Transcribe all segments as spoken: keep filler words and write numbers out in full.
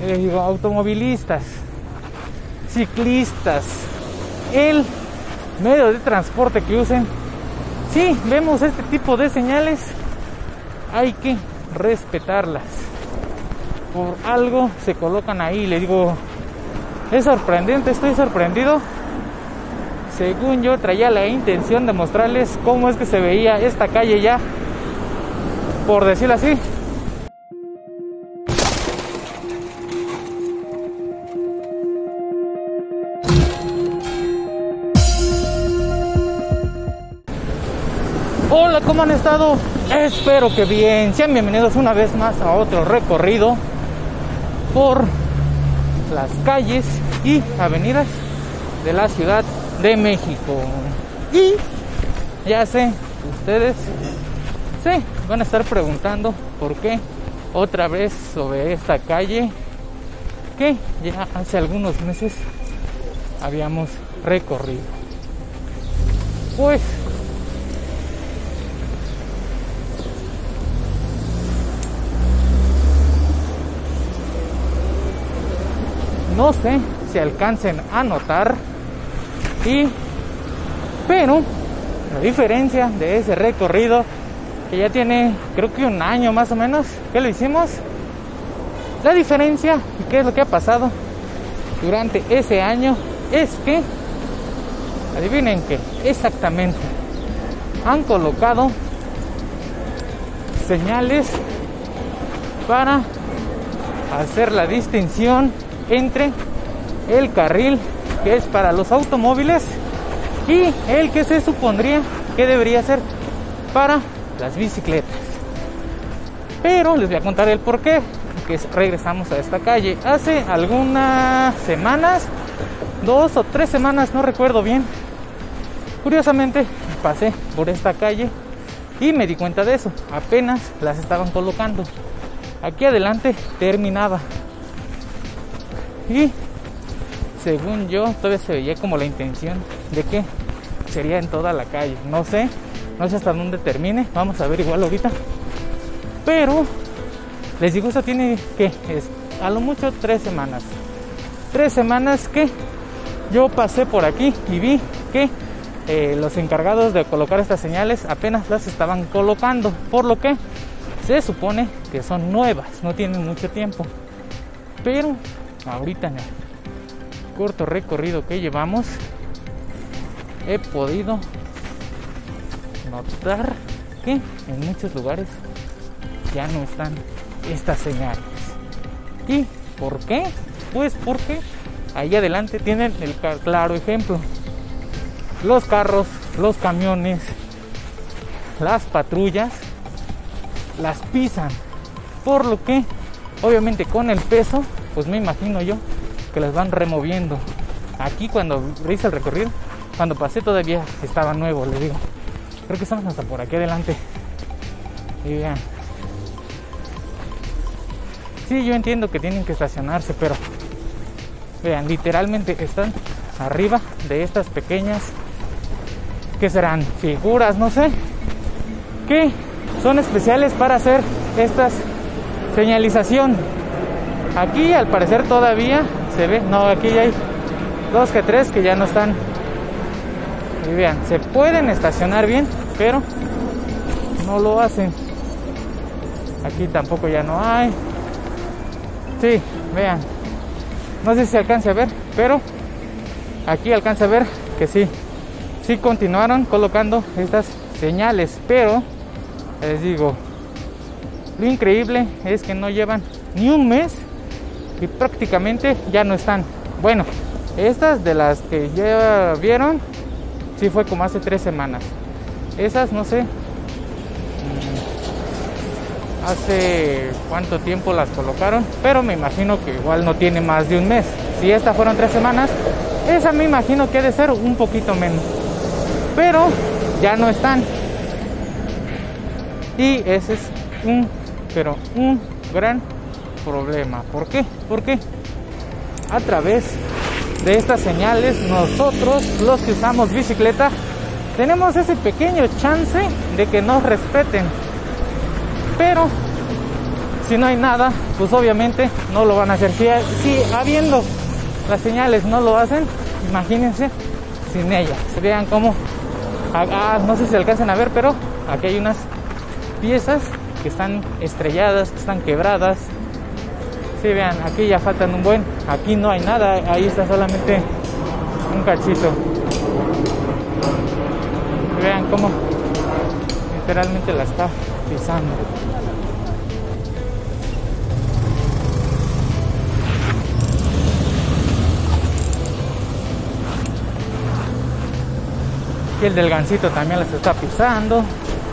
les digo, automovilistas, ciclistas, el medio de transporte que usen, si vemos este tipo de señales, hay que respetarlas. Por algo se colocan ahí. Les digo, es sorprendente, estoy sorprendido. Según yo traía la intención de mostrarles cómo es que se veía esta calle ya, por decirlo así. Hola, ¿cómo han estado? Espero que bien. Sean bienvenidos una vez más a otro recorrido por las calles y avenidas de la Ciudad de México. Y ya sé, ustedes se van a estar preguntando por qué otra vez sobre esta calle que ya hace algunos meses habíamos recorrido. Pues no sé si alcancen a notar, y pero la diferencia de ese recorrido, que ya tiene creo que un año más o menos que lo hicimos, la diferencia y qué es lo que ha pasado durante ese año es que, adivinen qué, exactamente, han colocado señales para hacer la distinción entre el carril que es para los automóviles y el que se supondría que debería ser para las bicicletas. Pero les voy a contar el por qué que regresamos a esta calle. Hace algunas semanas, dos o tres semanas, no recuerdo bien, curiosamente pasé por esta calle y me di cuenta de eso. Apenas las estaban colocando. Aquí adelante terminaba. Y según yo todavía se veía como la intención de que sería en toda la calle. No sé, no sé hasta dónde termine. Vamos a ver igual ahorita. Pero les digo, esto tiene que es a lo mucho tres semanas. Tres semanas que yo pasé por aquí y vi que eh, los encargados de colocar estas señales apenas las estaban colocando. Por lo que se supone que son nuevas, no tienen mucho tiempo. Pero ahorita en el corto recorrido que llevamos he podido notar que en muchos lugares ya no están estas señales. ¿Y por qué? Pues porque ahí adelante tienen el claro ejemplo. Los carros, los camiones, las patrullas las pisan, por lo que obviamente con el peso, pues me imagino yo que las van removiendo. Aquí cuando hice el recorrido, cuando pasé todavía estaba nuevo, les digo. Creo que estamos hasta por aquí adelante. Y vean. Sí, yo entiendo que tienen que estacionarse, pero vean, literalmente están arriba de estas pequeñas, que serán figuras, no sé, que son especiales para hacer estas señalización. Aquí al parecer todavía se ve, no, aquí ya hay dos que tres que ya no están. Y vean, se pueden estacionar bien, pero no lo hacen. Aquí tampoco ya no hay. Sí, vean, no sé si se alcance a ver, pero aquí alcanza a ver que sí, sí continuaron colocando estas señales. Pero les digo, lo increíble es que no llevan ni un mes y prácticamente ya no están. Bueno, estas de las que ya vieron, sí fue como hace tres semanas. Esas no sé hace cuánto tiempo las colocaron, pero me imagino que igual no tiene más de un mes. Si estas fueron tres semanas, esa me imagino que ha de ser un poquito menos, pero ya no están. Y ese es un, pero un gran problema. ¿Por qué? Porque a través de estas señales, nosotros los que usamos bicicleta tenemos ese pequeño chance de que nos respeten. Pero Si no hay nada, pues obviamente no lo van a hacer. Si, si habiendo las señales no lo hacen, imagínense sin ellas. Vean cómo, ah, no sé si se alcanzan a ver, pero aquí hay unas piezas que están estrelladas, que están quebradas. Sí, vean, aquí ya faltan un buen. Aquí no hay nada, ahí está solamente un cachito. Vean cómo literalmente la está pisando. Y el del gancito también las está pisando.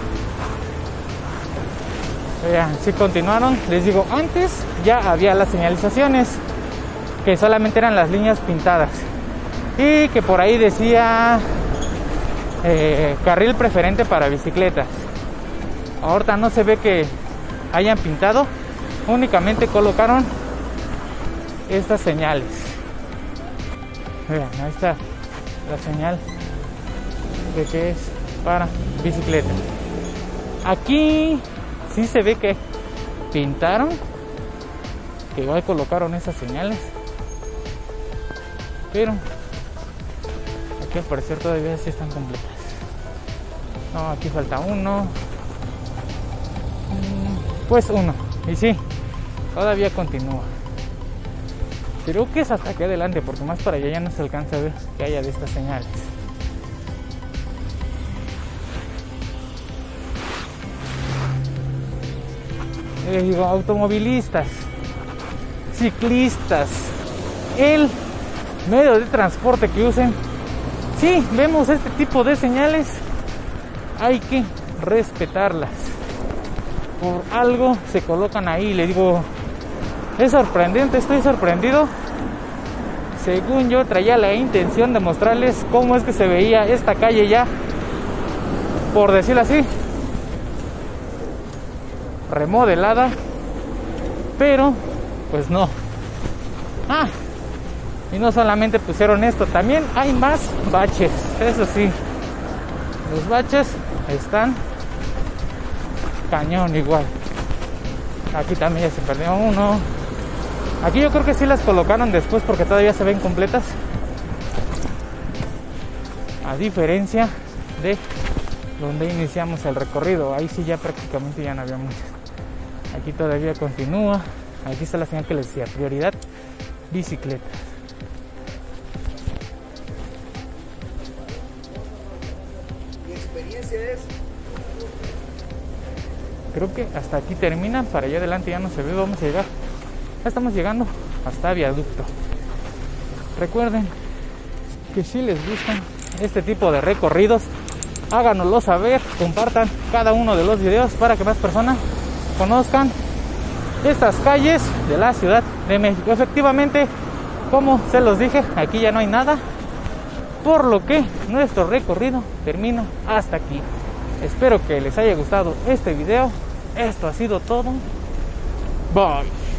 Vean, si continuaron, les digo, antes ya había las señalizaciones que solamente eran las líneas pintadas y que por ahí decía eh, carril preferente para bicicletas. Ahorita no se ve que hayan pintado, únicamente colocaron estas señales. Vean, ahí está la señal de que es para bicicleta. Aquí sí se ve que pintaron, que igual colocaron esas señales, pero aquí al parecer todavía sí están completas. No, aquí falta uno, pues uno, y sí, todavía continúa. Creo que es hasta aquí adelante, porque más para allá ya no se alcanza a ver que haya de estas señales. Les digo, automovilistas, ciclistas, el medio de transporte que usen, si vemos este tipo de señales, hay que respetarlas. Por algo se colocan ahí. Les digo, es sorprendente, estoy sorprendido. Según yo traía la intención de mostrarles cómo es que se veía esta calle ya, por decirlo así, remodelada, pero pues no. Ah, y no solamente pusieron esto, también hay más baches. Eso sí, los baches están cañón igual. Aquí también ya se perdió uno. Aquí yo creo que sí las colocaron después porque todavía se ven completas, a diferencia de donde iniciamos el recorrido. Ahí sí ya prácticamente ya no había muchas. Aquí todavía continúa. Aquí está la señal que les decía, prioridad bicicletas. Mi experiencia es... Creo que hasta aquí termina, para allá adelante ya no se ve. Vamos a llegar, ya estamos llegando hasta Viaducto. Recuerden que si les gustan este tipo de recorridos, háganoslo saber, compartan cada uno de los videos para que más personas conozcan estas calles de la Ciudad de México. Efectivamente, como se los dije, aquí ya no hay nada, por lo que nuestro recorrido termina hasta aquí. Espero que les haya gustado este video. Esto ha sido todo. Bye.